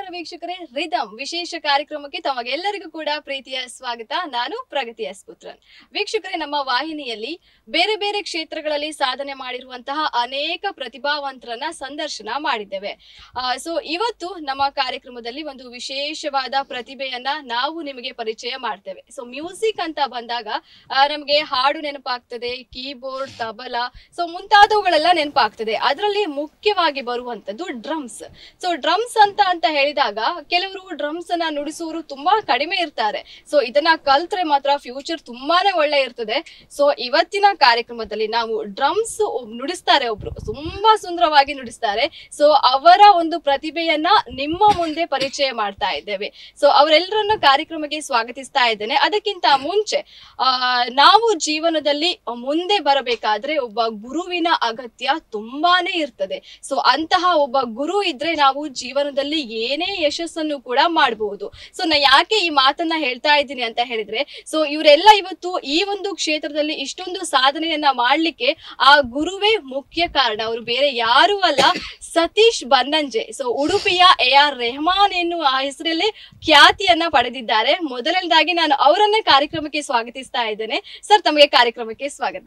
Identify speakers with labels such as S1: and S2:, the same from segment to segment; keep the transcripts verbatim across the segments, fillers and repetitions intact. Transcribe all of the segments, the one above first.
S1: ವೀಕ್ಷಕರೇ, ರಿದಮ್ ವಿಶೇಷ ಕಾರ್ಯಕ್ರಮಕ್ಕೆ ತಮಗೆಲ್ಲರಿಗೂ ಕೂಡ ಪ್ರೀತಿಯ ಸ್ವಾಗತ. ನಾನು ಪ್ರಗತಿ ಎಸ್ ಪುತ್ರನ್. ವೀಕ್ಷಕರೇ, ನಮ್ಮ ವಾಹಿನಿಯಲ್ಲಿ ಬೇರೆ ಬೇರೆ ಕ್ಷೇತ್ರಗಳಲ್ಲಿ ಸಾಧನೆ ಮಾಡಿರುವಂತಹ ಅನೇಕ ಪ್ರತಿಭಾವಂತರನ್ನ ಸಂದರ್ಶನ ಮಾಡಿದ್ದೇವೆ. ಸೊ ಇವತ್ತು ನಮ್ಮ ಕಾರ್ಯಕ್ರಮದಲ್ಲಿ ಒಂದು ವಿಶೇಷವಾದ ಪ್ರತಿಭೆಯನ್ನ ನಾವು ನಿಮಗೆ ಪರಿಚಯ ಮಾಡ್ತೇವೆ. ಸೊ ಮ್ಯೂಸಿಕ್ ಅಂತ ಬಂದಾಗ ನಮಗೆ ಹಾಡು ನೆನಪಾಗ್ತದೆ, ಕೀಬೋರ್ಡ್, ತಬಲಾ, ಸೊ ಮುಂತಾದವುಗಳೆಲ್ಲ ನೆನಪಾಗ್ತದೆ. ಅದರಲ್ಲಿ ಮುಖ್ಯವಾಗಿ ಬರುವಂತದ್ದು ಡ್ರಮ್ಸ್. ಸೊ ಡ್ರಮ್ಸ್ ಅಂತ ಅಂತ ಹೇಳಿದಾಗ ಕೆಲವರು ಡ್ರಮ್ಸ್ ಅನ್ನ ನುಡಿಸುವರು ತುಂಬಾ ಕಡಿಮೆ ಇರ್ತಾರೆ. ಸೊ ಇದನ್ನ ಕಲ್ತ್ರೆ ಮಾತ್ರ ಫ್ಯೂಚರ್ ತುಂಬಾನೇ ಒಳ್ಳೆ ಇರ್ತದೆ. ಸೊ ಇವತ್ತಿನ ಕಾರ್ಯಕ್ರಮದಲ್ಲಿ ನಾವು ಡ್ರಮ್ಸ್ ನುಡಿಸ್ತಾರೆ, ಒಬ್ರು ತುಂಬಾ ಸುಂದರವಾಗಿ ನುಡಿಸ್ತಾರೆ. ಸೊ ಅವರ ಒಂದು ಪ್ರತಿಭೆಯನ್ನ ನಿಮ್ಮ ಮುಂದೆ ಪರಿಚಯ ಮಾಡ್ತಾ ಇದ್ದೇವೆ. ಸೊ ಅವರೆಲ್ಲರನ್ನ ಕಾರ್ಯಕ್ರಮಕ್ಕೆ ಸ್ವಾಗತಿಸ್ತಾ ಇದ್ದೇನೆ. ಅದಕ್ಕಿಂತ ಮುಂಚೆ ಆ ನಾವು ಜೀವನದಲ್ಲಿ ಮುಂದೆ ಬರಬೇಕಾದ್ರೆ ಒಬ್ಬ ಗುರುವಿನ ಅಗತ್ಯ ತುಂಬಾನೇ ಇರ್ತದೆ. ಸೊ ಅಂತಹ ಒಬ್ಬ ಗುರು ಇದ್ರೆ ನಾವು ಜೀವನದಲ್ಲಿ ಏನೇ ಯಶಸ್ಸನ್ನು ಕೂಡ ಮಾಡಬಹುದು. ಸೊ ನಾ ಯಾಕೆ ಈ ಮಾತನ್ನ ಹೇಳ್ತಾ ಇದ್ದೀನಿ ಅಂತ ಹೇಳಿದ್ರೆ, ಸೊ ಇವರೆಲ್ಲ ಇವತ್ತು ಈ ಒಂದು ಕ್ಷೇತ್ರದಲ್ಲಿ ಇಷ್ಟೊಂದು ಸಾಧನೆಯನ್ನ ಮಾಡ್ಲಿಕ್ಕೆ ಆ ಗುರುವೇ ಮುಖ್ಯ ಕಾರಣ. ಅವರು ಬೇರೆ ಯಾರು ಅಲ್ಲ, ಸತೀಶ್ ಬನ್ನಂಜೆ. ಸೊ ಉಡುಪಿಯ ಎ ಆರ್ ರೆಹಮಾನ್ ಎನ್ನುವ ಹೆಸರಲ್ಲಿ ಖ್ಯಾತಿಯನ್ನ ಪಡೆದಿದ್ದಾರೆ. ಮೊದಲನೇದಾಗಿ ನಾನು ಅವರನ್ನ ಕಾರ್ಯಕ್ರಮಕ್ಕೆ ಸ್ವಾಗತಿಸ್ತಾ ಇದ್ದೇನೆ. ಸರ್, ತಮಗೆ ಕಾರ್ಯಕ್ರಮಕ್ಕೆ ಸ್ವಾಗತ.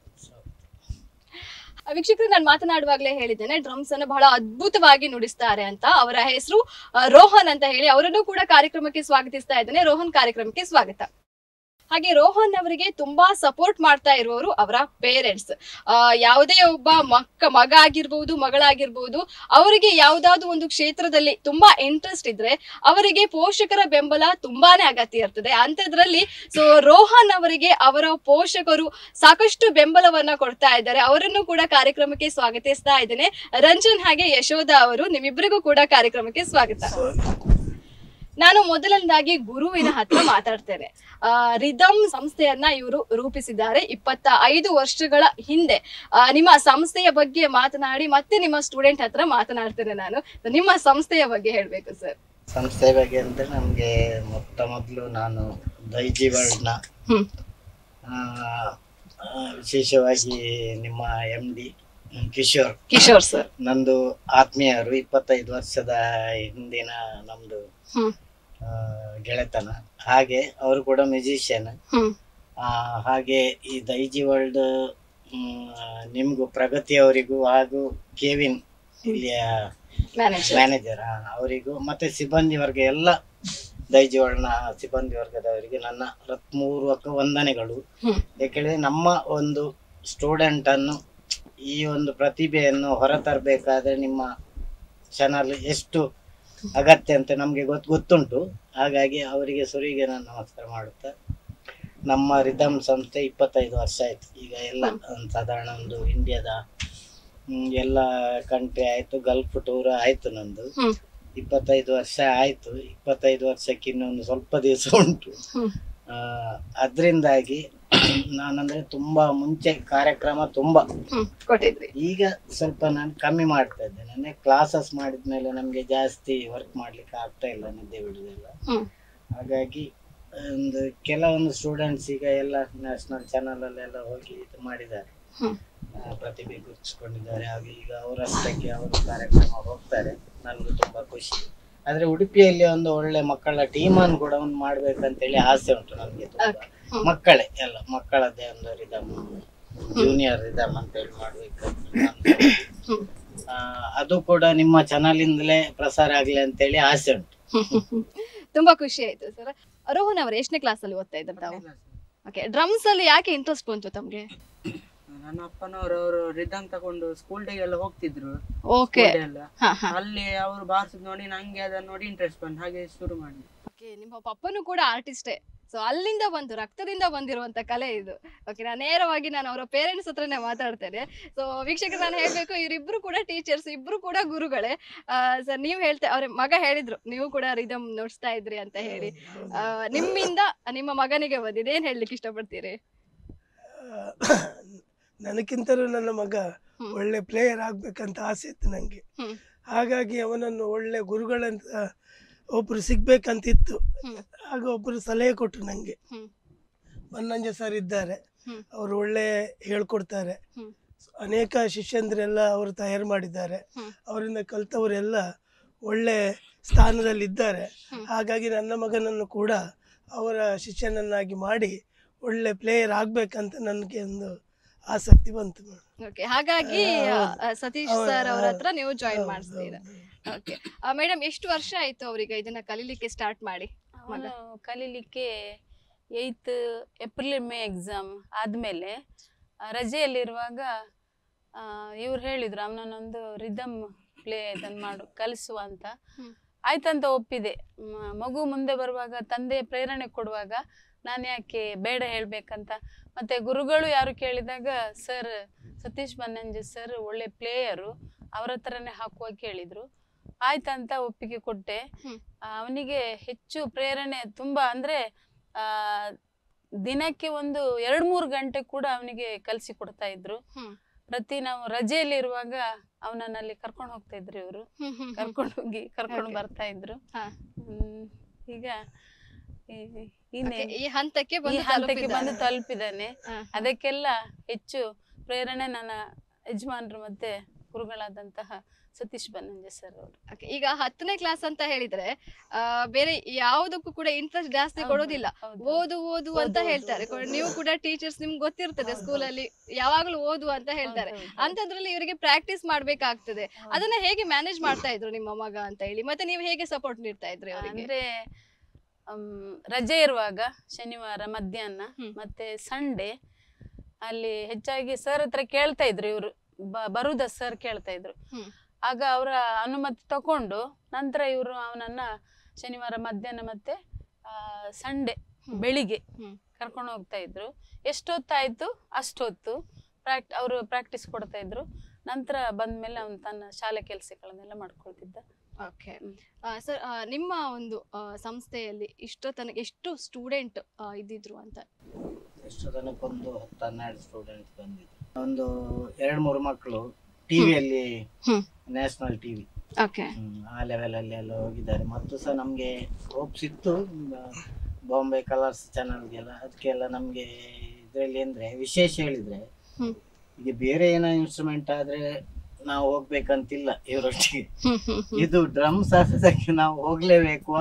S1: ವೀಕ್ಷಕರು, ನಾನು ಮಾತನಾಡುವಾಗಲೇ ಹೇಳಿದ್ದೇನೆ, ಡ್ರಮ್ಸ್ ಅನ್ನು ಬಹಳ ಅದ್ಭುತವಾಗಿ ನುಡಿಸ್ತಾರೆ ಅಂತ. ಅವರ ಹೆಸರು ರೋಹನ್ ಅಂತ ಹೇಳಿ. ಅವರನ್ನು ಕೂಡ ಕಾರ್ಯಕ್ರಮಕ್ಕೆ ಸ್ವಾಗತಿಸ್ತಾ ಇದ್ದೇನೆ. ರೋಹನ್, ಕಾರ್ಯಕ್ರಮಕ್ಕೆ ಸ್ವಾಗತ. ಹಾಗೆ ರೋಹನ್ ಅವರಿಗೆ ತುಂಬಾ ಸಪೋರ್ಟ್ ಮಾಡ್ತಾ ಇರುವವರು ಅವರ ಪೇರೆಂಟ್ಸ್. ಆ ಯಾವುದೇ ಒಬ್ಬ ಮಕ್ಕ ಮಗ ಆಗಿರ್ಬಹುದು, ಮಗಳಾಗಿರ್ಬಹುದು, ಅವರಿಗೆ ಯಾವ್ದಾದ್ರು ಒಂದು ಕ್ಷೇತ್ರದಲ್ಲಿ ತುಂಬಾ ಇಂಟ್ರೆಸ್ಟ್ ಇದ್ರೆ ಅವರಿಗೆ ಪೋಷಕರ ಬೆಂಬಲ ತುಂಬಾನೇ ಅಗತ್ಯ ಇರ್ತದೆ. ಅಂತದ್ರಲ್ಲಿ ಸೊ ರೋಹನ್ ಅವರಿಗೆ ಅವರ ಪೋಷಕರು ಸಾಕಷ್ಟು ಬೆಂಬಲವನ್ನ ಕೊಡ್ತಾ ಇದ್ದಾರೆ. ಅವರನ್ನು ಕೂಡ ಕಾರ್ಯಕ್ರಮಕ್ಕೆ ಸ್ವಾಗತಿಸ್ತಾ ಇದ್ದೇನೆ. ರಂಜನ್ ಹಾಗೆ ಯಶೋಧ ಅವರು, ನಿಮ್ಮಿಬ್ಬರಿಗೂ ಕೂಡ ಕಾರ್ಯಕ್ರಮಕ್ಕೆ ಸ್ವಾಗತ. ನಾನು ಮೊದಲನೇದಾಗಿ ಗುರುವಿನ ಹತ್ರ ಮಾತಾಡ್ತೇನೆ. ಆ ರಿದಮ್ ಸಂಸ್ಥೆಯನ್ನ ಇವರು ರೂಪಿಸಿದ್ದಾರೆ ಇಪ್ಪತ್ತ ಐದು ವರ್ಷಗಳ ಹಿಂದೆ. ಆ ನಿಮ್ಮ ಸಂಸ್ಥೆಯ ಬಗ್ಗೆ ಮಾತನಾಡಿ ಮತ್ತೆ ನಿಮ್ಮ ಸ್ಟೂಡೆಂಟ್ ಹತ್ರ ಮಾತನಾಡ್ತೇನೆ ನಾನು. ನಿಮ್ಮ ಸಂಸ್ಥೆಯ ಬಗ್ಗೆ ಹೇಳ್ಬೇಕು ಸರ್.
S2: ಸಂಸ್ಥೆ ಬಗ್ಗೆ ಅಂದ್ರೆ ನಮ್ಗೆ ಮೊತ್ತ ಮೊದಲು ನಾನು ದೈಜಿವರ್ಲ್ಡ್ ನ ವಿಶೇಷವಾಗಿ ನಿಮ್ಮ M D Kishore
S1: Kishore sir
S2: ನಂದು ಆತ್ಮೀಯರು. ಇಪ್ಪತ್ತೈದು ವರ್ಷದ ಹಿಂದಿನ ನಮ್ದು ಗೆಳೆತನ. ಹಾಗೆ ಅವರು ಕೂಡ ಮ್ಯೂಸಿಷಿಯನ್. ಹಾಗೆ ಈ ದೈಜಿ ವರ್ಲ್ಡ್ ನಿಮ್ಗೂ ಪ್ರಗತಿ ಅವರಿಗೂ ಹಾಗೂ ಕೆವಿನ್ ಇಲ್ಲಿಯ ಮ್ಯಾನೇಜರ್ ಅವರಿಗೂ ಮತ್ತೆ ಸಿಬ್ಬಂದಿ ವರ್ಗ ಎಲ್ಲ ದೈಜಿ ವರ್ಲ್ಡ್ ನ ಸಿಬ್ಬಂದಿ ವರ್ಗದವರಿಗೆ ನನ್ನ ಹೃತ್ಪೂರ್ವಕ ವಂದನೆಗಳು. ಯಾಕೆಂದ್ರೆ ನಮ್ಮ ಒಂದು ಸ್ಟೂಡೆಂಟ್ ಅನ್ನು ಈ ಒಂದು ಪ್ರತಿಭೆಯನ್ನು ಹೊರತರಬೇಕಾದ್ರೆ ನಿಮ್ಮ ಚಾನಲ್ ಎಷ್ಟು ಅಗತ್ಯ ಅಂತ ನಮ್ಗೆ ಗೊತ್ತು ಗೊತ್ತುಂಟು. ಹಾಗಾಗಿ ಅವರಿಗೆ ಸುರಿಗೆ ನಾನು ನಮಸ್ಕಾರ ಮಾಡುತ್ತಾ, ನಮ್ಮ ರಿದಮ್ ಸಂಸ್ಥೆ ಇಪ್ಪತ್ತೈದು ವರ್ಷ ಆಯ್ತು ಈಗ. ಎಲ್ಲ ಸಾಧಾರಣ ಒಂದು ಇಂಡಿಯಾದ ಎಲ್ಲ ಕಂಟ್ರಿ ಆಯ್ತು, ಗಲ್ಫ್ ಟೂರ್ ಆಯ್ತು ನಂದು. ಇಪ್ಪತ್ತೈದು ವರ್ಷ ಆಯ್ತು. ಇಪ್ಪತ್ತೈದು ವರ್ಷಕ್ಕೆ ಇನ್ನೊಂದು ಸ್ವಲ್ಪ ದಿವಸ ಉಂಟು. ಆ ಅದ್ರಿಂದಾಗಿ ನಾನಂದ್ರೆ ತುಂಬಾ ಮುಂಚೆ ಕಾರ್ಯಕ್ರಮ ತುಂಬಾ
S1: ಕೊಟ್ಟಿದ್ರಿ.
S2: ಈಗ ಸ್ವಲ್ಪ ನಾನು ಕಮ್ಮಿ ಮಾಡ್ತಾ ಇದ್ದೆ. ನನಗೆ ಕ್ಲಾಸಸ್ ಮಾಡಿದ್ಮೇಲೆ ನಮ್ಗೆ ಜಾಸ್ತಿ ವರ್ಕ್ ಮಾಡ್ಲಿಕ್ಕೆ ಆಗ್ತಾ ಇಲ್ಲ, ನಿದ್ದೆ ಬಿಡುದಿಲ್ಲ. ಹಾಗಾಗಿ ಒಂದು ಕೆಲವೊಂದು ಸ್ಟೂಡೆಂಟ್ಸ್ ಈಗ ಎಲ್ಲ ನ್ಯಾಷನಲ್ ಚಾನಲ್ ಅಲ್ಲೆಲ್ಲ ಹೋಗಿ ಇದು ಮಾಡಿದ್ದಾರೆ, ಪ್ರತಿಭೆ ಗುರುತಿಸ್ಕೊಂಡಿದ್ದಾರೆ. ಹಾಗೆ ಈಗ ಅವರಷ್ಟಕ್ಕೆ ಅವರು ಕಾರ್ಯಕ್ರಮ ಹೋಗ್ತಾರೆ. ನನಗೂ ತುಂಬಾ ಖುಷಿ. ಆದ್ರೆ ಉಡುಪಿಯಲ್ಲಿ ಒಂದು ಒಳ್ಳೆ ಮಕ್ಕಳ ಟೀಮ್ ಅನ್ನು ಕೂಡ ಒಂದು ಮಾಡ್ಬೇಕಂತೇಳಿ ಆಸೆ ಉಂಟು ನಮ್ಗೆ. ತುಂಬಾ ಮಕ್ಕಳೇ ಎಲ್ಲ ಮಕ್ಕಳದ್ದೇ ಒಂದು ರಿದಮ್, ಜೂನಿಯರ್ ರಿದಮ್ ಅಂತ ಹೇಳಿ ಮಾಡ್ಬೇಕು. ಅದು ಕೂಡ ನಿಮ್ಮ ಚಾನಲ್ ಇಂದಲೇ ಪ್ರಸಾರ ಆಗ್ಲಿ ಅಂತೇಳಿ ಆಸೆ ಉಂಟು.
S1: ತುಂಬಾ ಖುಷಿ ಆಯ್ತು ಸರ್. ರೋಹನ್ ಅವರು ಎಷ್ಟನೇ ಕ್ಲಾಸ್ ಅಲ್ಲಿ ಓದ್ತಾ ಇದ್ದಾರೆ ತಾವು? ಓಕೆ, ಡ್ರಮ್ಸ್ ಅಲ್ಲಿ ಯಾಕೆ ಇಂಟ್ರೆಸ್ಟ್ ಬಂತು ತಮ್ಗೆ?
S3: ನನ್ನ ಅಪ್ಪನವರು ಅವರು ರಿದಮ್ ತಗೊಂಡು ಸ್ಕೂಲ್ ಡೇ ಎಲ್ಲ ಹೋಗ್ತಿದ್ರು.
S1: ಓಕೆ,
S3: ಅಲ್ಲಿ ಅವರು ಬಾರಿಸಿದ್ ನೋಡಿ ನಂಗೆ ಅದನ್ನ ನೋಡಿ ಇಂಟ್ರೆಸ್ಟ್ ಬಂತು, ಹಾಗೆ ಶುರು ಮಾಡಿ.
S1: ಓಕೆ, ನಿಮ್ಮ ಪಪ್ಪನು ಕೂಡ ಆರ್ಟಿಸ್ಟೇ. ಸೊ ಅಲ್ಲಿಂದ ಬಂದು ರಕ್ತದಿಂದ ಬಂದಿರುವಂತ ಕಲೆ ಇದು. ಓಕೆ, ನಾನು ನೇರವಾಗಿ ನಾನು ಅವರ ಪೇರೆಂಟ್ಸ್ ಹತ್ರನೇ ಮಾತಾಡ್ತೇನೆ. ಸೊ ವೀಕ್ಷಕರು, ನಾನು ಹೇಳ್ಬೇಕು, ಇವರಿಬ್ರು ಕೂಡ ಟೀಚರ್ಸ್, ಇಬ್ರು ಕೂಡ ಗುರುಗಳೇ. ಸರ್, ನೀವು ಹೇಳ್ತಾ ಅವ್ರ ಮಗ ಹೇಳಿದ್ರು ನೀವು ಕೂಡ ರಿದಮ್ ನುಡಿಸ್ತಾ ಇದ್ರಿ ಅಂತ ಹೇಳಿ. ಆ ನಿಮ್ಮಿಂದ ನಿಮ್ಮ ಮಗನಿಗೆ ಬಂದಿದೆ, ಏನ್ ಹೇಳ್ಲಿಕ್ಕೆ ಇಷ್ಟಪಡ್ತೀರಿ?
S4: ನನಗಿಂತಲೂ ನನ್ನ ಮಗ ಒಳ್ಳೆ ಪ್ಲೇಯರ್ ಆಗ್ಬೇಕಂತ ಆಸೆ ಇತ್ತು ನಂಗೆ. ಹಾಗಾಗಿ ಅವನನ್ನು ಒಳ್ಳೆ ಗುರುಗಳಂತ ಒಬ್ರು ಸಿಗ್ಬೇಕಂತಿತ್ತು. ಆಗ ಒಬ್ರು ಸಲಹೆ ಕೊಟ್ಟರು ನಂಗೆ. ಬನ್ನಂಜೆ ಸರ್ ಇದ್ದಾರೆ, ಅವರು ಒಳ್ಳೆ ಹೇಳ್ಕೊಡ್ತಾರೆ. ಅನೇಕ ಶಿಷ್ಯಂದ್ರೆಲ್ಲ ಅವರು ತಯಾರು ಮಾಡಿದ್ದಾರೆ. ಅವರಿಂದ ಕಲ್ತವರೆಲ್ಲ ಒಳ್ಳೆ ಸ್ಥಾನದಲ್ಲಿದ್ದಾರೆ. ಹಾಗಾಗಿ ನನ್ನ ಮಗನನ್ನು ಕೂಡ ಅವರ ಶಿಷ್ಯನನ್ನಾಗಿ ಮಾಡಿ ಒಳ್ಳೆ ಪ್ಲೇಯರ್ ಆಗ್ಬೇಕಂತ ನನಗೆ ಒಂದು ಆಸಕ್ತಿ ಬಂತು.
S1: ಓಕೆ, ಹಾಗಾಗಿ ಸತೀಶ್ ಸರ್ ಅವರ ಹತ್ರ ನೀವು ಜಾಯಿನ್ ಮಾಡಿಸ್ತೀರಾ. ಓಕೆ ಮೇಡಮ್, ಎಷ್ಟು ವರ್ಷ ಆಯ್ತು ಅವರಿಗೆ ಇದನ್ನ ಕಲೀಲಿಕ್ಕೆ ಸ್ಟಾರ್ಟ್ ಮಾಡಿ?
S5: ಕಲೀಲಿಕ್ಕೆ ಏಯ್ತ್ ಏಪ್ರಿಲ್ ಮೇ ಎಕ್ಸಾಮ್ ಆದ್ಮೇಲೆ ರಜೆಯಲ್ಲಿರುವಾಗ ಇವ್ರು ಹೇಳಿದ್ರು ಅವನನ್ನೊಂದು ರಿದಮ್ ಪ್ಲೇ ಇದನ್ನು ಮಾಡು ಕಲಿಸುವ ಅಂತ. ಆಯ್ತಂತ ಒಪ್ಪಿದೆ. ಮಗು ಮುಂದೆ ಬರುವಾಗ ತಂದೆ ಪ್ರೇರಣೆ ಕೊಡುವಾಗ ನಾನು ಯಾಕೆ ಬೇಡ ಹೇಳ್ಬೇಕಂತ. ಮತ್ತೆ ಗುರುಗಳು ಯಾರು ಕೇಳಿದಾಗ ಸರ್ ಸತೀಶ್ ಬನ್ನಂಜೆ ಸರ್ ಒಳ್ಳೆ ಪ್ಲೇಯರು, ಅವ್ರ ಹತ್ರನೇ ಹಾಕುವ ಕೇಳಿದ್ರು. ಆಯ್ತಂತ ಒಪ್ಪಿಗೆ ಕೊಟ್ಟೆ. ಅವನಿಗೆ ಹೆಚ್ಚು ಪ್ರೇರಣೆ ತುಂಬಾ ಅಂದ್ರೆ ಆ ದಿನಕ್ಕೆ ಒಂದು ಎರಡ್ ಮೂರು ಗಂಟೆ ಕೂಡ ಅವನಿಗೆ ಕಲಿಸಿ ಕೊಡ್ತಾ ಇದ್ರು. ಪ್ರತಿ ನಾವು ರಜೆಯಲ್ಲಿ ಇರುವಾಗ ಅವನನ್ನಲ್ಲಿ ಕರ್ಕೊಂಡು ಹೋಗ್ತಾ ಇದ್ರು ಇವರು, ಕರ್ಕೊಂಡು ಹೋಗಿ ಕರ್ಕೊಂಡು ಬರ್ತಾ ಇದ್ರು. ಹ್ಮ್ ಈಗ
S1: ಈ ಹಂತಕ್ಕೆ
S5: ಹಂತಕ್ಕೆ ಬಂದು ತಲುಪಿದ್ದಾನೆ. ಅದಕ್ಕೆಲ್ಲ ಹೆಚ್ಚು ಪ್ರೇರಣೆ ನನ್ನ ಯಜಮಾನ್ರು ಮತ್ತೆ ಗುರುಗಳಾದಂತಹ ಸತೀಶ್ ಬನ್ನಂಜೆ ಸರ್ ಅವರು.
S1: ಈಗ ಹತ್ತನೇ ಕ್ಲಾಸ್ ಅಂತ ಹೇಳಿದ್ರೆ ಆ ಬೇರೆ ಯಾವುದಕ್ಕೂ ಕೂಡ ಇಂಟ್ರೆಸ್ಟ್ ಜಾಸ್ತಿ ಕೊಡೋದಿಲ್ಲ, ಓದು ಓದು ಅಂತ ಹೇಳ್ತಾರೆ. ನೀವು ಕೂಡ ಟೀಚರ್ಸ್ ನಿಮ್ಗೆ ಗೊತ್ತಿರ್ತದೆ ಸ್ಕೂಲಲ್ಲಿ ಯಾವಾಗ್ಲೂ ಓದು ಅಂತ ಹೇಳ್ತಾರೆ. ಅಂತದ್ರಲ್ಲಿ ಇವರಿಗೆ ಪ್ರಾಕ್ಟೀಸ್ ಮಾಡ್ಬೇಕಾಗ್ತದೆ. ಅದನ್ನ ಹೇಗೆ ಮ್ಯಾನೇಜ್ ಮಾಡ್ತಾ ಇದ್ರು ನಿಮ್ಮ ಮಗ ಅಂತ ಹೇಳಿ, ಮತ್ತೆ ನೀವು ಹೇಗೆ ಸಪೋರ್ಟ್ ನೀಡ್ತಾ ಇದ್ರಿ ಅವರಿಗೆ?
S5: ಅಂದ್ರೆ ರಜೆ ಇರುವಾಗ ಶನಿವಾರ ಮಧ್ಯಾಹ್ನ ಮತ್ತೆ ಸಂಡೇ ಅಲ್ಲಿ ಹೆಚ್ಚಾಗಿ ಸರ್ ಹತ್ರ ಕೇಳ್ತಾ ಇದ್ರು ಇವರು, ಬರುದ ಸರ್ ಕೇಳ್ತಾ ಇದ್ರು. ಆಗ ಅವರ ಅನುಮತಿ ತಕೊಂಡು ನಂತರ ಇವರು ಅವನನ್ನ ಶನಿವಾರ ಮಧ್ಯಾಹ್ನ ಮತ್ತೆ ಆ ಸಂಡೇ ಬೆಳಿಗ್ಗೆ ಕರ್ಕೊಂಡು ಹೋಗ್ತಾ ಇದ್ರು. ಎಷ್ಟೊತ್ತಾಯ್ತು ಅಷ್ಟೊತ್ತು ಪ್ರಾಕ್ಟ್ ಅವರು ಪ್ರಾಕ್ಟೀಸ್ ಕೊಡ್ತಾ ಇದ್ರು. ನಂತರ ಬಂದ್ಮೇಲೆ ಅವನು ತನ್ನ ಶಾಲೆ ಕೆಲಸಗಳನ್ನೆಲ್ಲ ಮಾಡ್ಕೊಳ್ತಿದ್ದ.
S1: ಓಕೆ ಸರ್, ನಿಮ್ಮ ಒಂದು ಸಂಸ್ಥೆಯಲ್ಲಿ ಇಷ್ಟೋ ತನಕ ಎಷ್ಟು ಸ್ಟೂಡೆಂಟ್ ಇದ್ದಿದ್ರು ಅಂತ?
S2: ಎಷ್ಟು ತನಕ ಒಂದು ಹತ್ತು ಹನ್ನೆರಡು ಸ್ಟೂಡೆಂಟ್ ಬಂದಿದ್ರು. ಒಂದು ಎರಡು ಮೂರು ಮಕ್ಕಳು ಟಿವಿಯಲ್ಲಿ ನ್ಯಾಷನಲ್ ಟಿವಿ ಆ ಲೆವೆಲ್ ಅಲ್ಲಿ ಎಲ್ಲ ಹೋಗಿದ್ದಾರೆ. ಮತ್ತು ಸಹ ನಮ್ಗೆ ಹೋಪ್ಸ್ ಇತ್ತು ಬಾಂಬೆ ಕಲರ್ಸ್ ಚಾನಲ್ಗೆಲ್ಲ. ಅದಕ್ಕೆಲ್ಲ ನಮ್ಗೆ ಇದ್ರಲ್ಲಿ ಅಂದ್ರೆ ವಿಶೇಷ ಹೇಳಿದ್ರೆ ಈಗ ಬೇರೆ ಏನೋ ಇನ್ಸ್ಟ್ರೂಮೆಂಟ್ ಆದ್ರೆ ನಾವು ಹೋಗ್ಬೇಕಂತಿಲ್ಲ ಇವರೊಟ್ಟಿಗೆ. ಇದು ಡ್ರಮ್ಸ್ ಹಾಕೋದಕ್ಕೆ ನಾವು ಹೋಗ್ಲೇಬೇಕು,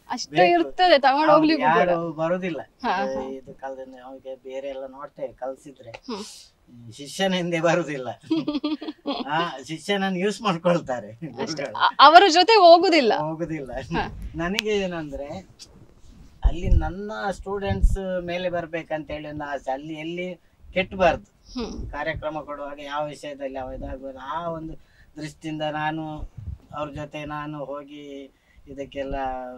S2: ಯಾರು ಬರುದಿಲ್ಲ. ಇದು ಕಾಲದಿಂದ ಅವಿಗೆ ಬೇರೆ ಎಲ್ಲ ನೋಡ್ತೇವೆ ಕಲ್ಸಿದ್ರೆ ಶಿಷ್ಯನ ಹಿಂದೆ ಬರುದಿಲ್ಲ, ಆ ಶಿಷ್ಯನನ್ನು ಯೂಸ್ ಮಾಡ್ಕೊಳ್ತಾರೆ,
S1: ಅವರ ಜೊತೆ ಹೋಗುದಿಲ್ಲ
S2: ಹೋಗುದಿಲ್ಲ ನನಗೆ ಏನಂದ್ರೆ ಅಲ್ಲಿ ನನ್ನ ಸ್ಟೂಡೆಂಟ್ಸ್ ಮೇಲೆ ಬರ್ಬೇಕಂತ ಹೇಳಿ ಒಂದು ಆಸೆ. ಅಲ್ಲಿ ಎಲ್ಲಿ ಕೆಟ್ಟಬಾರ್ದು, ಕಾರ್ಯಕ್ರಮ ಕೊಡುವಾಗ ಯಾವ ವಿಷಯದಲ್ಲಿ ಯಾವ ಇದಾಗ್ಬೋದು ಆ ಒಂದು ದೃಷ್ಟಿಯಿಂದ ನಾನು ಅವ್ರ ಜೊತೆ ನಾನು ಹೋಗಿ ಇದಕ್ಕೆಲ್ಲ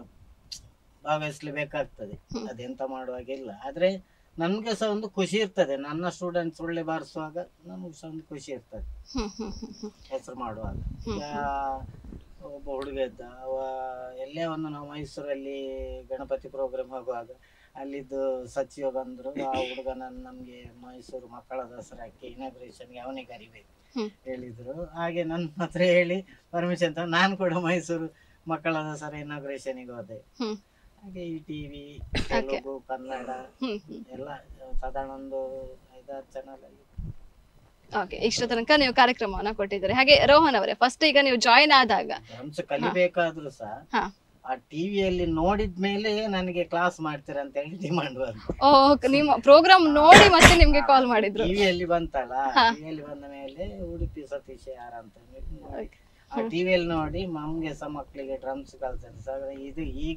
S2: ಭಾಗವಹಿಸ್ಲೇಬೇಕಾಗ್ತದೆ. ಅದೆಂತ ಮಾಡುವಾಗಿಲ್ಲ. ಆದ್ರೆ ನನ್ಗೆ ಸಹ ಒಂದು ಖುಷಿ ಇರ್ತದೆ, ನನ್ನ ಸ್ಟೂಡೆಂಟ್ಸ್ ಒಳ್ಳೆ ಬಾರಿಸುವಾಗ ನಮ್ಗೆ ಸಹ ಒಂದು ಖುಷಿ ಇರ್ತದೆ ಹೆಸರು ಮಾಡುವಾಗ. ಈಗ ಒಬ್ಬ ಹುಡುಗ ಇದ್ದ, ಅವ ಎಲ್ಲೇ ಒಂದು ನಾವು ಮೈಸೂರಲ್ಲಿ ಗಣಪತಿ ಪ್ರೋಗ್ರಾಮ್ ಆಗುವಾಗ ಅಲ್ಲಿದ್ದು ಸಚಿವ ಬಂದ್ರು, ಆ ಹುಡುಗನನ್ನು ನಮ್ಗೆ ಮೈಸೂರು ಮಕ್ಕಳ ದಸರಾಕ್ಕೆ ಇನಾಗ್ರೇಷನ್ಗೆ ಅವನಿಗೆ ಕರಿಬೇಕು ಹೇಳಿದ್ರು. ಹಾಗೆ ನನ್ನ ಹತ್ರ ಹೇಳಿ ಪರ್ಮಿಷನ್ ತಗೊಂಡು ನಾನು ಕೂಡ ಮೈಸೂರು ಮಕ್ಕಳ ದಸರಾ ಇನಾಗ್ರೇಷನ್ಗೆ ಹೋದೆ. ಹಾಗೆ ಈ ಟಿವಿ ತೆಲುಗು ಕನ್ನಡ ಎಲ್ಲ ಸಾಧಾರಣ ಒಂದು ಐದಾರು ಚಾನಲ್ ಅಲ್ಲಿ.
S1: ಓಕೆ, ಇಷ್ಟು ತನಕ ನೀವು ಕಾರ್ಯಕ್ರಮವನ್ನ ಕೊಟ್ಟಿದ್ದಾರೆ. ಹಾಗೆ ರೋಹನ್ ಅವರೇ, ಫಸ್ಟ್ ಈಗ ನೀವು ಜಾಯಿನ್ ಆದಾಗ
S2: ಡ್ರಮ್ಸ್ ಕಲಿಬೇಕಾದ್ರೂ ಸಹ ಆ ಟಿವಿಯಲ್ಲಿ ನೋಡಿದ್ಮೇಲೆ ನನಗೆ ಕ್ಲಾಸ್ ಮಾಡ್ತೀರಾ ಅಂತ ಹೇಳಿ ಡಿಮಾಂಡ್ ಬಂತು.
S1: ಓ, ನಿಮ್ಮ ಪ್ರೋಗ್ರಾಮ್ ನೋಡಿ ಮತ್ತೆ ನಿಮ್ಗೆ ಕಾಲ್ ಮಾಡಿದ್ರು?
S2: ಟಿವಿಯಲ್ಲಿ ಬಂತಲ್ಲ, ಟಿವಿಯಲ್ಲಿ ಬಂದ ಮೇಲೆ ಉಡುಪಿ ಸತೀಶ್ ಯಾರ ಅಂತ ಆ ಟಿವಿಯಲ್ಲಿ ನೋಡಿ ನಮ್ಗೆ ಸಹ ಮಕ್ಕಳಿಗೆ ಡ್ರಮ್ಸ್ ಕಲ್ತಾರೆ. ಇದು ಈಗ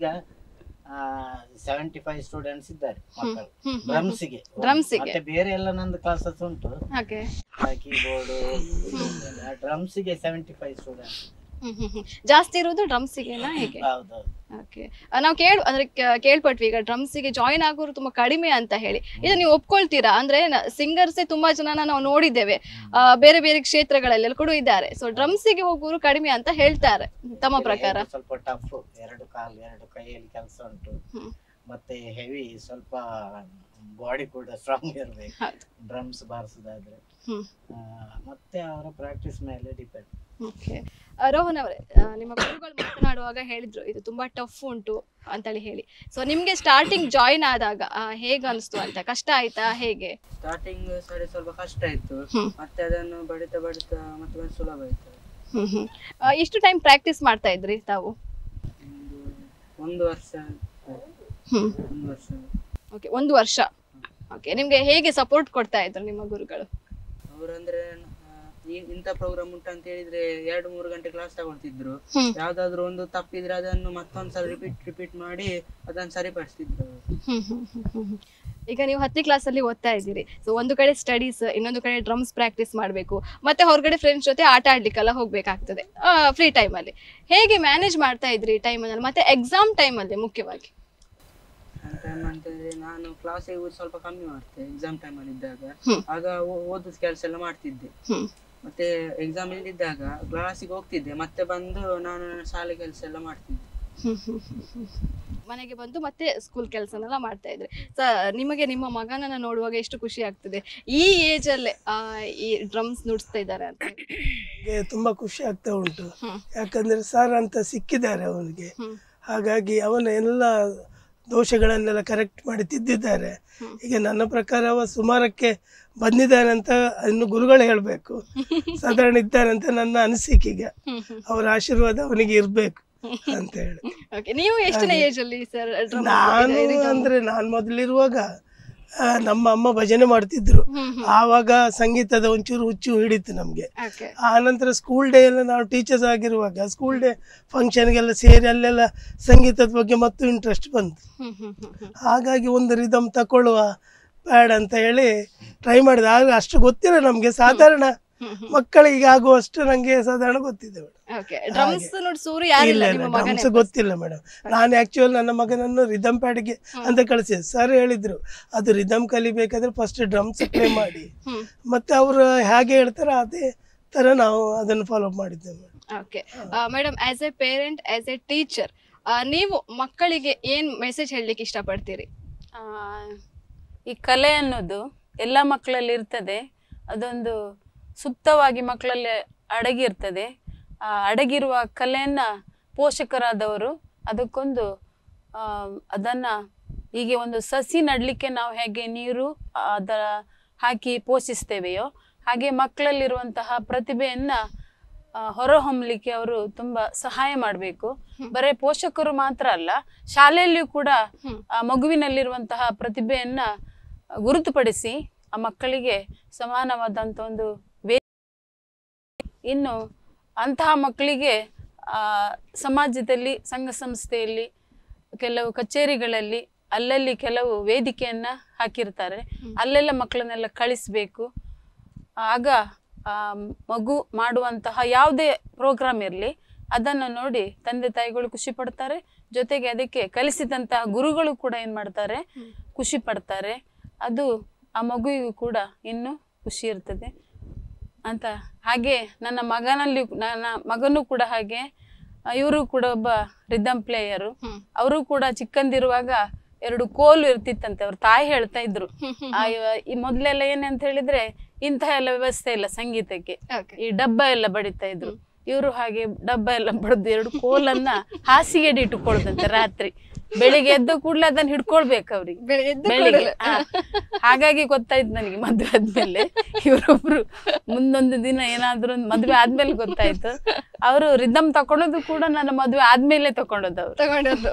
S2: ಸೆವೆಂಟಿ ಫೈವ್ ಸ್ಟೂಡೆಂಟ್ಸ್ ಇದ್ದಾರೆ ಮಕ್ಕಳು ಡ್ರಮ್ಸ್ಗೆ. ಮತ್ತೆ ಬೇರೆ ಎಲ್ಲ ನಂದು ಕ್ಲಾಸಸ್ ಉಂಟು, ಕೀಬೋರ್ಡ್, ಡ್ರಮ್ಸ್ಗೆ ಸೆವೆಂಟಿ ಫೈವ್ ಸ್ಟೂಡೆಂಟ್ಸ್
S1: ಜಾಸ್ತಿ ಇರೋದು ಡ್ರಮ್ಸಿಗೆನಾ ಹೇಗೆ? ಓಕೆ, ನಾವು ಕೇಳ್ ಅಂದ್ರೆ ಕೇಳ್ಪಟ್ವಿ ಈಗ ಡ್ರಮ್ಸಿಗೆ ಜಾಯಿನ್ ಆಗೋರು ತುಂಬಾ ಕಡಿಮೆ ಅಂತ ಹೇಳಿ. ಇದು ನೀವು ಒಪ್ಕೊಳ್ತೀರಾ? ಅಂದ್ರೆ ಸಿಂಗರ್ಸೇ ತುಂಬಾ ಜನ ನಾವು ನೋಡಿದ್ದೇವೆ ಬೇರೆ ಬೇರೆ ಕ್ಷೇತ್ರಗಳಲ್ಲಿ ಕೂಡ ಇದ್ದಾರೆ. ಸೊ ಡ್ರಮ್ಸಿಗೆ ಹೋಗೋರು ಕಡಿಮೆ ಅಂತ ಹೇಳ್ತಾರೆ. ತಮ್ಮ ಪ್ರಕಾರ?
S2: ಸ್ವಲ್ಪ ಟಫ್, ಎರಡು ಕಾಲು ಎರಡು ಕೈಯಲ್ಲಿ ಕೆಲಸ ಉಂಟು, ಮತ್ತೆ ಹೆವಿ, ಸ್ವಲ್ಪ ಬಾಡಿ ಕೂಡ ಸ್ಟ್ರಾಂಗ್ ಇರಬೇಕು ಡ್ರಮ್ಸ್ ಬಾರಿಸೋದಾದ್ರೆ. ಮತ್ತೆ ಅವರ ಪ್ರಾಕ್ಟೀಸ್ ಮೇಲೆ ಡಿಪೆಂಡ್.
S1: ಓಕೆ, ರೋಹನ್ ಅವರೇ, ನಿಮ್ಮ ಗುರುಗಳು ಮಾತನಾಡುವಾಗ ಹೇಳಿದ್ರು ಇದು ತುಂಬಾ ಟಫ್ ಉಂಟು ಅಂತೇಳಿ ಹೇಳಿ. ಸೊ ನಿಮ್ಗೆ ಸ್ಟಾರ್ಟಿಂಗ್ ಜಾಯಿನ್ ಆದಾಗ ಹೇಗೆ ಅನಿಸ್ತು ಅಂತ? ಕಷ್ಟ ಆಯ್ತಾ ಹೇಗೆ?
S3: ಸ್ಟಾರ್ಟಿಂಗ್ ಸರಿ ಸ್ವಲ್ಪ ಕಷ್ಟ ಆಯ್ತು, ಮತ್ತೆ ಅದನ್ನು ಬಡಿತಾ ಬಡಿತಾ ಮತ್ತೆ ಸುಲಭ ಆಯ್ತು.
S1: ಹ್ಮ್ ಹ್ಮ್ ಆ, ಎಷ್ಟು ಟೈಮ್ ಪ್ರಾಕ್ಟೀಸ್ ಮಾಡ್ತಾ ಇದ್ರಿ ತಾವು?
S3: ಒಂದು ಒಂದು ವರ್ಷ
S1: ಹ್ಮ್
S3: ಒಂದು ವರ್ಷ
S1: ಓಕೆ, ಒಂದು ವರ್ಷ. ಓಕೆ, ನಿಮ್ಗೆ ಹೇಗೆ ಸಪೋರ್ಟ್ ಕೊಡ್ತಾ ಇದ್ರು ನಿಮ್ಮ ಗುರುಗಳು?
S3: ಅವರಂದ್ರೆ ಈ ಇಂಥ ಪ್ರೋಗ್ರಾಮ್ ಉಂಟು ಅಂತ ಹೇಳಿದ್ರೆ ಎರಡು ಮೂರು ಗಂಟೆ ಕ್ಲಾಸ್ ತಗೊಳ್ತಿದ್ರು.
S1: ಹ್ಮ್.
S3: ಯಾವ್ದಾದ್ರು ಒಂದು ತಪ್ಪಿದ್ರೆ ಅದನ್ನು ಮತ್ತೊಂದ್ಸಲ ರಿಪೀಟ್ ರಿಪೀಟ್ ಮಾಡಿ ಅದನ್ನು ಸರಿಪಡಿಸ್ತಿದ್ರು.
S1: ಹ್ಮ್ ಹ್ಮ್ ಹ್ಮ್ ಹ್ಮ್ ಹ್ಮ್. ಈಗ ನೀವು ಹತ್ತನೇ ಕ್ಲಾಸ್ ಅಲ್ಲಿ ಓದ್ತಾ ಇದ್ದೀರಿ. ಸೊ ಒಂದು ಕಡೆ ಸ್ಟಡೀಸ್, ಇನ್ನೊಂದು ಕಡೆ ಡ್ರಮ್ಸ್ ಪ್ರಾಕ್ಟೀಸ್ ಮಾಡಬೇಕು, ಮತ್ತೆ ಹೊರಗಡೆ ಫ್ರೆಂಡ್ಸ್ ಜೊತೆ ಆಟ ಆಡ್ಲಿಕ್ಕೆಲ್ಲ ಹೋಗ್ಬೇಕಾಗ್ತದೆ ಫ್ರೀ ಟೈಮ್ ಅಲ್ಲಿ. ಹೇಗೆ ಮ್ಯಾನೇಜ್ ಮಾಡ್ತಾ ಇದ್ರಿ ಟೈಮ್ ಅಲ್ಲಿ, ಮತ್ತೆ ಎಕ್ಸಾಮ್ ಟೈಮ್ ಅಲ್ಲಿ ಮುಖ್ಯವಾಗಿ?
S3: ಟೈಮ್ ಅಂತಂದ್ರೆ ನಾನು ಕ್ಲಾಸಿಗೆ ಸ್ವಲ್ಪ ಕಮ್ಮಿ ಮಾಡ್ತೆ ಎಕ್ಸಾಮ್ ಟೈಮ್ ಅಲ್ಲಿ ಇದ್ದಾಗ.
S1: ಹ್ಮ್.
S3: ಆಗ ಓದೋದ್ ಕೆಲಸ ಎಲ್ಲ ಮಾಡ್ತಿದ್ದೆ.
S1: ಹ್ಮ್.
S3: ಮತ್ತೆ ಎಕ್ಸಾಮ್ ಇದ್ದಾಗ ಕ್ಲಾಸಿಗೆ ಹೋಗ್ತಿದ್ದೆ, ಮತ್ತೆ ಬಂದು ನಾನು ನನ್ನ ಶಾಲೆ ಕೆಲಸ ಎಲ್ಲ ಮಾಡ್ತಿದ್ದೆ.
S1: ಹ್ಮ್ ಹ್ಮ್ ಹ್ಮ್ ಹ್ಮ್. ಮನೆಗೆ ಬಂದು ಮತ್ತೆ ಸ್ಕೂಲ್ ಕೆಲಸನೆಲ್ಲ ಮಾಡ್ತಾ ಇದ್ರಿ. ಸ ನಿಮಗೆ ನಿಮ್ಮ ಮಗನನ್ನ ನೋಡುವಾಗ ಎಷ್ಟು ಖುಷಿ ಆಗ್ತದೆ ಈ ಏಜ್ ಅಲ್ಲೇ ಆ ಈ ಡ್ರಮ್ಸ್ ನುಡಿಸ್ತಾ ಇದ್ದಾರೆ ಅಂತ?
S4: ನನಗೆ ತುಂಬಾ ಖುಷಿ ಆಗ್ತಾ ಉಂಟು.
S1: ಹ್ಮ್.
S4: ಯಾಕಂದ್ರೆ ಸರ್ ಅಂತ ಸಿಕ್ಕಿದ್ದಾರೆ ಅವನಿಗೆ.
S1: ಹ್ಮ್.
S4: ಹಾಗಾಗಿ ಅವನ ಎಲ್ಲ ದೋಷಗಳನ್ನೆಲ್ಲ ಕರೆಕ್ಟ್ ಮಾಡಿ ತಿದ್ದಿದ್ದಾರೆ.
S1: ಹ್ಮ್.
S4: ಈಗ ನನ್ನ ಪ್ರಕಾರ ಅವ ಸುಮಾರಕ್ಕೆ ಬಂದಿದ್ದಾನೆ ಅಂತ ಇನ್ನು ಗುರುಗಳು ಹೇಳಬೇಕು. ಸಾಧಾರಣ ಇದ್ದಾನೆ ಅಂತ ನನ್ನ ಅನಿಸಿಕೆ. ಈಗ
S1: ಹ್ಮ್ ಹ್ಮ್.
S4: ಅವರ ಆಶೀರ್ವಾದ ಅವನಿಗೆ ಇರಬೇಕು ಅಂತ ಹೇಳಿ.
S1: ಓಕೆ, ನೀವು ಎಷ್ಟನೇ ಏಜ್ ಅಲ್ಲಿ ಸರ್ ಡ್ರಮ್?
S4: ನಾನು ಅಂದ್ರೆ ನಾನು ಮೊದಲಿರುವಾಗ ಆ, ನಮ್ಮ ಅಮ್ಮ ಭಜನೆ ಮಾಡ್ತಿದ್ರು.
S1: ಹ್ಮ್ ಹ್ಮ್.
S4: ಆವಾಗ ಸಂಗೀತದ ಒಂಚೂರು ಹುಚ್ಚು ಹಿಡಿತು ನಮಗೆ.
S1: ಓಕೆ.
S4: ಆ ನಂತರ ಸ್ಕೂಲ್ ಡೇ ಎಲ್ಲ ನಾವು ಟೀಚರ್ಸ್ ಆಗಿರುವಾಗ ಸ್ಕೂಲ್ ಡೇ ಫಂಕ್ಷನ್ಗೆಲ್ಲ ಸೇರಿ ಅಲ್ಲೆಲ್ಲ ಸಂಗೀತದ ಬಗ್ಗೆ ಮತ್ತು ಇಂಟ್ರೆಸ್ಟ್ ಬಂತು.
S1: ಹ್ಮ್ ಹ್ಮ್ ಹ್ಮ್ ಹ್ಮ್.
S4: ಹಾಗಾಗಿ ಒಂದು ರಿದಮ್ ತಗೊಳ್ಳುವ ಬ್ಯಾಡ್ ಅಂತ ಹೇಳಿ ಟ್ರೈ ಮಾಡಿದೆ. ಆಗ ಅಷ್ಟು ಗೊತ್ತಿಲ್ಲ ನಮಗೆ, ಸಾಧಾರಣ ಮಕ್ಕಳಿಗೆ ಆಗುವಷ್ಟು ನಂಗೆ ಸಾಧಾರಣ ಗೊತ್ತಿದೆ ಮೇಡಮ್.
S1: ಓಕೆ, ಡ್ರಮ್ಸ್ ನುಡಿಸೋರು ಯಾರಿಲ್ಲ
S4: ಇಲ್ಲ
S1: ನಿಮ್ಮ
S4: ಇಲ್ಲ
S1: ಮಗನೇ?
S4: ಡ್ರಮ್ಸ್ ಗೊತ್ತಿಲ್ಲ ಮೇಡಮ್. ನಾನು ಆಕ್ಚುಯಲ್ ನನ್ನ ಮಗನನ್ನು ರಿದಮ್ ಪ್ಯಾಡ್ಗೆ ಅಂತ ಕಳಿಸಿದೆ. ಸರ್ ಹೇಳಿದ್ರು ಅದು ರಿದಮ್ ಕಲಿಬೇಕಾದ್ರೆ ಫಸ್ಟ್ ಡ್ರಮ್ಸ್ ಪ್ಲೇ ಮಾಡಿ,
S1: ಹ್ಮ್.
S4: ಮತ್ತೆ ಅವರು ಹೇಗೆ ಹೇಳ್ತಾರೆ ಅದೇ ತರ ನಾವು ಅದನ್ನು ಫಾಲೋ ಮಾಡಿದ್ದೇವೆ.
S1: Okay madam, as a parent, as a teacher, ನೀವು ಮಕ್ಕಳಿಗೆ ಏನ್ ಮೆಸೇಜ್ ಹೇಳಲಿಕ್ಕೆ ಇಷ್ಟಪಡ್ತೀರಿ?
S5: ಆ, ಈ ಕಲೆ ಅನ್ನೋದು ಎಲ್ಲ ಮಕ್ಕಳಲ್ಲಿ ಇರ್ತದೆ. ಅದೊಂದು ಸುಪ್ತವಾಗಿ ಮಕ್ಕಳಲ್ಲಿ ಅಡಗಿರ್ತದೆ. ಆ ಅಡಗಿರುವ ಕಲೆಯನ್ನ ಪೋಷಕರಾದವರು ಅದಕ್ಕೊಂದು ಆ, ಅದನ್ನ ಹೀಗೆ ಒಂದು ಸಸಿ ನಡಲಿಕ್ಕೆ ನಾವು ಹೇಗೆ ನೀರು ಅದರ ಹಾಕಿ ಪೋಷಿಸ್ತೇವೆಯೋ ಹಾಗೆ ಮಕ್ಕಳಲ್ಲಿರುವಂತಹ ಪ್ರತಿಭೆಯನ್ನ ಹೊರಹೊಮ್ಮಲಿಕ್ಕೆ ಅವರು ತುಂಬಾ ಸಹಾಯ ಮಾಡಬೇಕು. ಬರೇ ಪೋಷಕರು ಮಾತ್ರ ಅಲ್ಲ, ಶಾಲೆಯಲ್ಲಿಯೂ ಕೂಡ ಆ ಮಗುವಿನಲ್ಲಿರುವಂತಹ ಪ್ರತಿಭೆಯನ್ನ ಗುರುತುಪಡಿಸಿ ಆ ಮಕ್ಕಳಿಗೆ ಸಮಾನವಾದಂಥ ಒಂದು ವೇ ಇನ್ನು ಅಂತಹ ಮಕ್ಕಳಿಗೆ ಆ ಸಮಾಜದಲ್ಲಿ, ಸಂಘ ಸಂಸ್ಥೆಯಲ್ಲಿ, ಕೆಲವು ಕಚೇರಿಗಳಲ್ಲಿ ಅಲ್ಲಲ್ಲಿ ಕೆಲವು ವೇದಿಕೆಯನ್ನ ಹಾಕಿರ್ತಾರೆ. ಅಲ್ಲೆಲ್ಲ ಮಕ್ಕಳನ್ನೆಲ್ಲ ಕಳಿಸ್ಬೇಕು. ಆಗ ಆ ಮಗು ಮಾಡುವಂತಹ ಯಾವುದೇ ಪ್ರೋಗ್ರಾಮ್ ಇರಲಿ ಅದನ್ನು ನೋಡಿ ತಂದೆ ತಾಯಿಗಳು ಖುಷಿ ಪಡ್ತಾರೆ. ಜೊತೆಗೆ ಅದಕ್ಕೆ ಕಲಿಸಿದಂತಹ ಗುರುಗಳು ಕೂಡ ಏನ್ ಮಾಡ್ತಾರೆ, ಖುಷಿ ಪಡ್ತಾರೆ. ಅದು ಆ ಮಗುವಿಗೂ ಕೂಡ ಇನ್ನೂ ಖುಷಿ ಇರ್ತದೆ ಅಂತ. ಹಾಗೆ ನನ್ನ ಮಗನಲ್ಲಿ ನನ್ನ ಮಗನೂ ಕೂಡ ಹಾಗೆ, ಇವರು ಕೂಡ ಒಬ್ಬ ರಿದಮ್ ಪ್ಲೇಯರು. ಅವರು ಕೂಡ ಚಿಕ್ಕಂದಿರುವಾಗ ಎರಡು ಕೋಲು ಇರ್ತಿತ್ತಂತೆ. ಅವ್ರ ತಾಯಿ ಹೇಳ್ತಾ ಇದ್ರು. ಈ ಮೊದ್ಲೆಲ್ಲ ಏನಂತ ಹೇಳಿದ್ರೆ ಇಂತಹ ಎಲ್ಲ ವ್ಯವಸ್ಥೆ ಇಲ್ಲ ಸಂಗೀತಕ್ಕೆ, ಈ ಡಬ್ಬ ಎಲ್ಲ ಬಡಿತಾ ಇದ್ರು. ಇವರು ಹಾಗೆ ಡಬ್ಬ ಎಲ್ಲ ಬಡ್ದು ಎರಡು ಕೋಲನ್ನ ಹಾಸಿಗೆ ಇಟ್ಟುಕೊಳ್ದಂತೆ ರಾತ್ರಿ. ಬೆಳಿಗ್ಗೆ ಎದ್ದ ಕೂಡಲೇ ಅದನ್ನ ಹಿಡ್ಕೊಳ್ಬೇಕು ಅವ್ರಿಗೆ ಬೆಳಿಗ್ಗೆ. ಹಾಗಾಗಿ ಗೊತ್ತಾಯ್ತು ನನಗೆ ಮದ್ವೆ ಆದ್ಮೇಲೆ ಇವರೊಬ್ರು ಮುಂದೊಂದು ದಿನ ಏನಾದ್ರು ಒಂದು ಮದ್ವೆ ಆದ್ಮೇಲೆ ಗೊತ್ತಾಯ್ತು ಅವರು ರಿದಮ್ ತಕೊಂಡದ್ದು ಕೂಡ ನನ್ನ ಮದ್ವೆ ಆದ್ಮೇಲೆ ತಕೊಂಡದ್ದು ಅವ್ರು
S1: ತಗೊಂಡದ್ದು.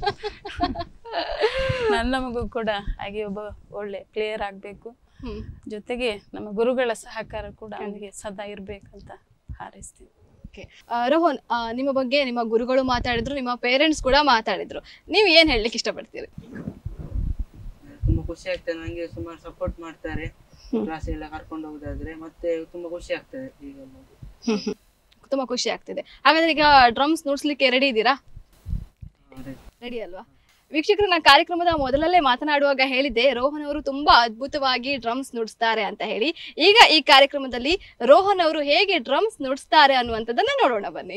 S5: ನನ್ನ ಮಗು ಕೂಡ ಹಾಗೆ ಒಬ್ಬ ಒಳ್ಳೆ ಪ್ಲೇಯರ್ ಆಗ್ಬೇಕು. ಜೊತೆಗೆ ನಮ್ಮ ಗುರುಗಳ ಸಹಕಾರ ಕೂಡ ಅವನಿಗೆ ಸದಾ ಇರ್ಬೇಕಂತ ಹಾರೈಸ್ತೀನಿ.
S1: ರೋಹನ್, ನಿಮ್ಮ ಬಗ್ಗೆ ನಿಮ್ಮ ಗುರುಗಳು ಮಾತಾಡಿದ್ರು, ನಿಮ್ಮ ಪೇರೆಂಟ್ಸ್ ಕೂಡ ಮಾತಾಡಿದ್ರು. ನೀವು ಏನ್ ಹೇಳಲಿಕ್ಕೆ ಇಷ್ಟಪಡ್ತೀರಿ?
S3: ತುಂಬಾ ಖುಷಿ ಆಗ್ತದೆ ನಂಗೆ. ಸುಮಾರು ಸಪೋರ್ಟ್ ಮಾಡ್ತಾರೆ ಕ್ಲಾಸ್ ಎಲ್ಲ ಕರ್ಕೊಂಡು ಹೋಗುದಾದ್ರೆ. ಮತ್ತೆ ತುಂಬಾ ಖುಷಿ ಆಗ್ತದೆ. ಈಗ
S1: ತುಂಬಾ ಖುಷಿ ಆಗ್ತಿದೆ. ಹಾಗಾದ್ರೆ ಈಗ ಡ್ರಮ್ಸ್ ನುಡಿಸ್ಲಿಕ್ಕೆ ರೆಡಿ ಇದ್ದೀರಾ? ರೆಡಿ ಅಲ್ವಾ? ವೀಕ್ಷಕರು, ನಾನು ಕಾರ್ಯಕ್ರಮದ ಮೊದಲಲ್ಲೇ ಮಾತನಾಡುವಾಗ ಹೇಳಿದ್ದೆ ರೋಹನ್ ಅವರು ತುಂಬಾ ಅದ್ಭುತವಾಗಿ ಡ್ರಮ್ಸ್ ನುಡಿಸ್ತಾರೆ ಅಂತ ಹೇಳಿ. ಈಗ ಈ ಕಾರ್ಯಕ್ರಮದಲ್ಲಿ ರೋಹನ್ ಅವರು ಹೇಗೆ ಡ್ರಮ್ಸ್ ನುಡಿಸ್ತಾರೆ ಅನ್ನುವಂಥದ್ದನ್ನ ನೋಡೋಣ ಬನ್ನಿ.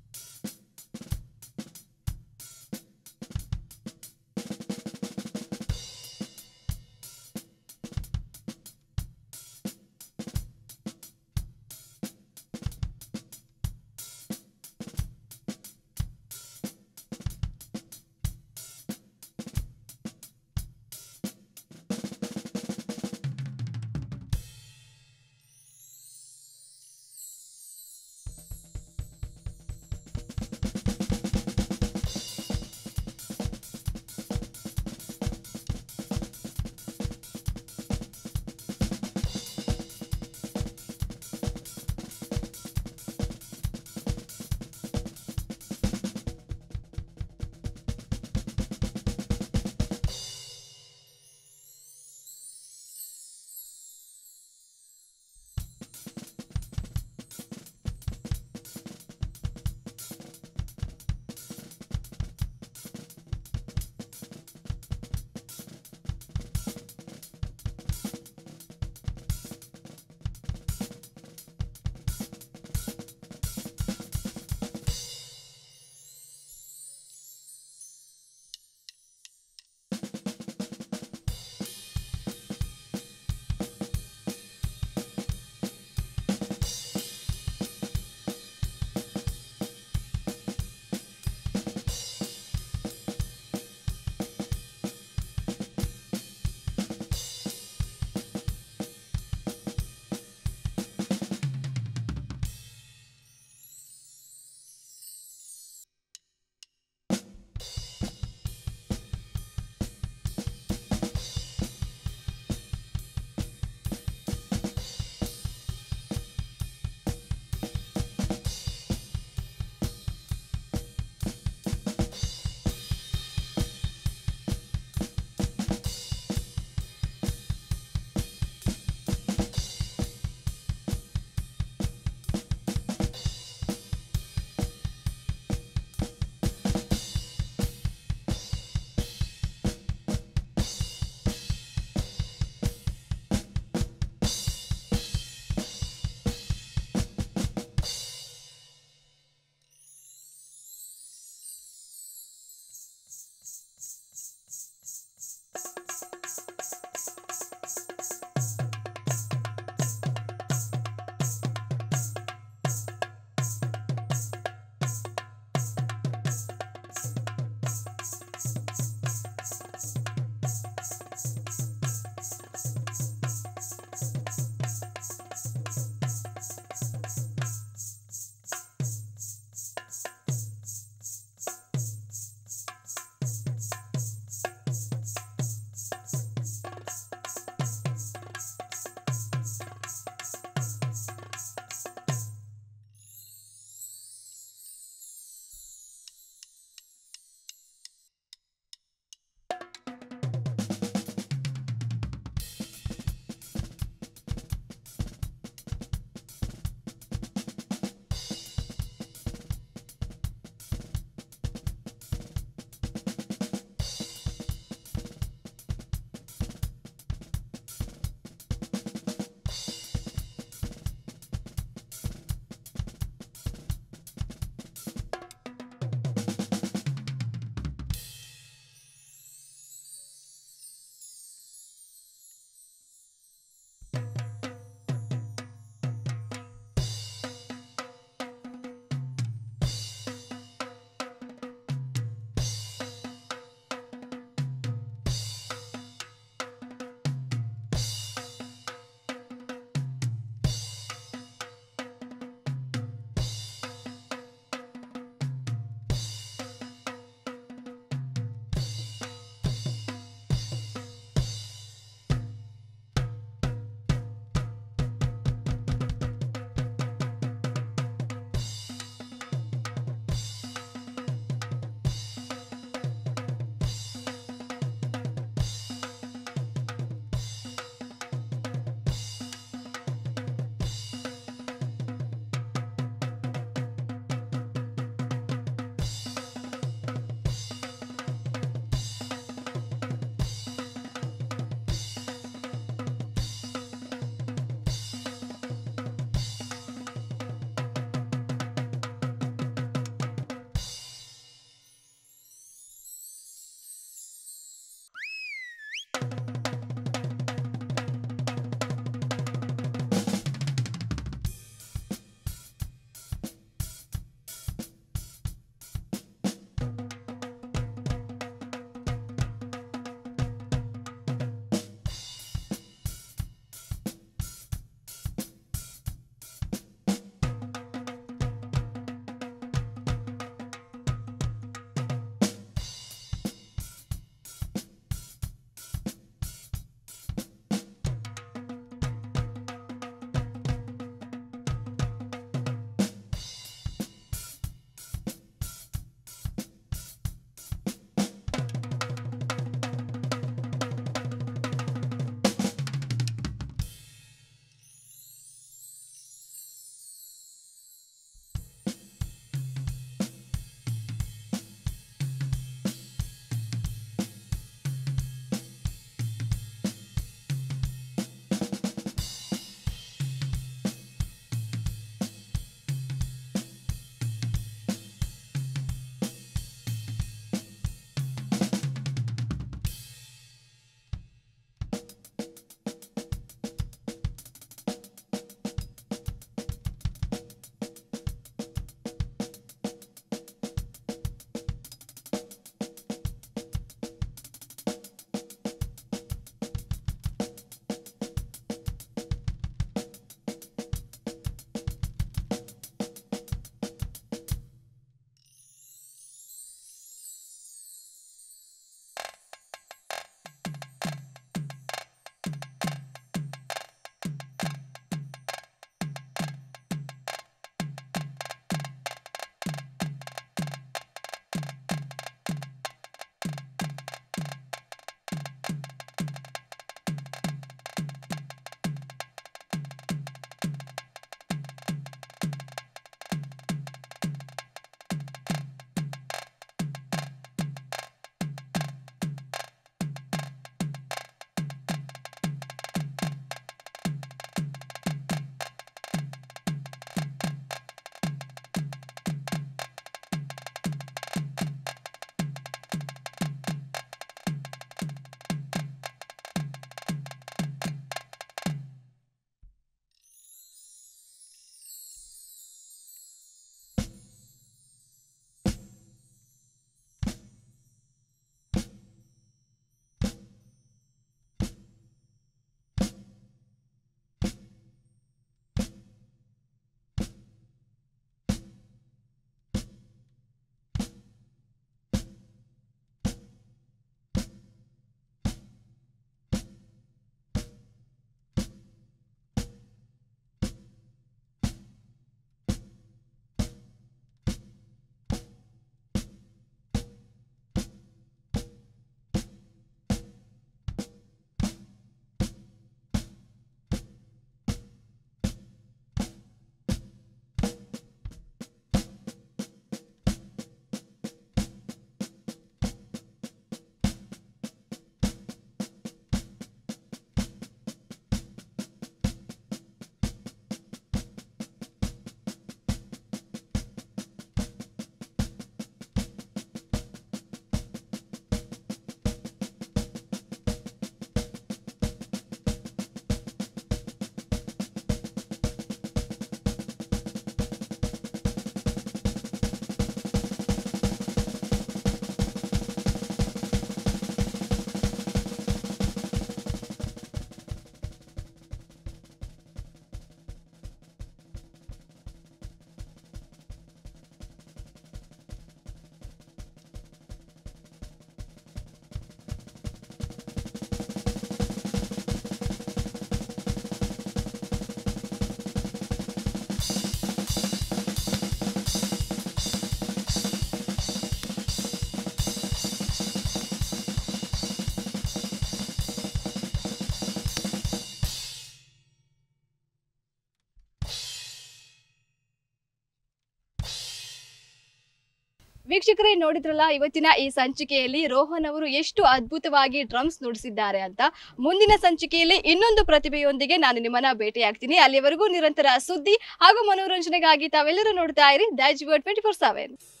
S1: ವೀಕ್ಷಕರೇ ನೋಡಿದ್ರಲ್ಲ ಇವತ್ತಿನ ಈ ಸಂಚಿಕೆಯಲ್ಲಿ ರೋಹನ್ ಅವರು ಎಷ್ಟು ಅದ್ಭುತವಾಗಿ ಡ್ರಮ್ಸ್ ನುಡಿಸಿದ್ದಾರೆ ಅಂತ. ಮುಂದಿನ ಸಂಚಿಕೆಯಲ್ಲಿ ಇನ್ನೊಂದು ಪ್ರತಿಭೆಯೊಂದಿಗೆ ನಾನು ನಿಮ್ಮನ್ನ ಭೇಟಿಯಾಗ್ತೀನಿ. ಅಲ್ಲಿವರೆಗೂ ನಿರಂತರ ಸುದ್ದಿ ಹಾಗೂ ಮನೋರಂಜನೆಗಾಗಿ ತಾವೆಲ್ಲರೂ ನೋಡ್ತಾ ಇರಿ ದೈಜಿವರ್ಲ್ಡ್ ಟ್ವೆಂಟಿ ಫೋರ್ ಸೆವೆನ್.